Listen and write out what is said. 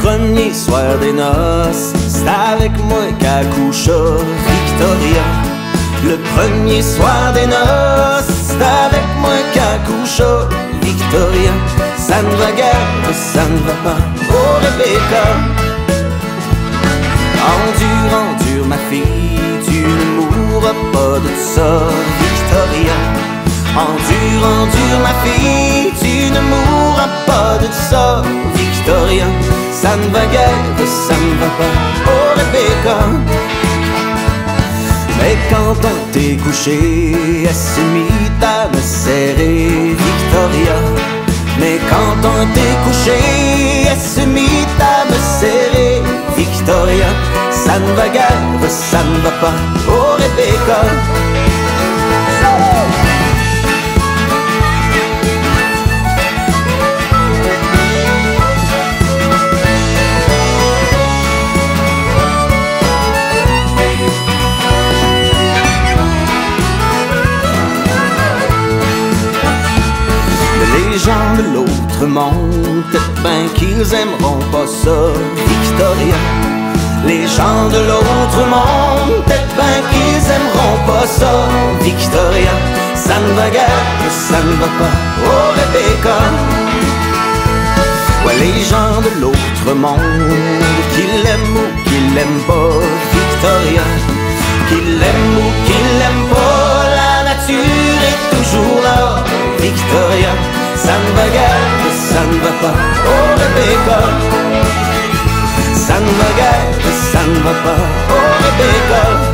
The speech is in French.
premier soir des noces, c'est avec moi qu'à coucha Victoria. Le premier soir des noces, c'est avec moi qu'à coucha Victoria. Ça ne va guère, ça ne va pas, oh Rebecca. Endure ma fille, tu ne mourras pas de ça, Victoria. Endure ma fille, tu ne mourras pas de ça, Victoria. Ça ne va guère, ça ne va pas, oh Rebecca. Mais quand on t'est couché, elle se mit à me serrer, Victoria. Mais quand on t'est couché, elle se mit à me serrer, Victoria. Ça ne va guère, ça ne va pas, oh Rebecca. Les gens de l'autre monde, peut-être ben qu'ils aimeront pas ça, Victoria. Les gens de l'autre monde, peut-être ben qu'ils aimeront pas ça, Victoria. Ça ne va guère, ça ne va pas, oh Rebecca. Ouais, les gens de l'autre monde, qu'ils l'aiment ou qu'ils l'aiment pas, Victoria. Qu'ils l'aiment ou qu'ils l'aiment pas, la nature est toujours là, Victoria. Ça ne va guère, ça ne va pas, oh Rebecca. Ça ne va guère, ça ne va pas, oh Rebecca.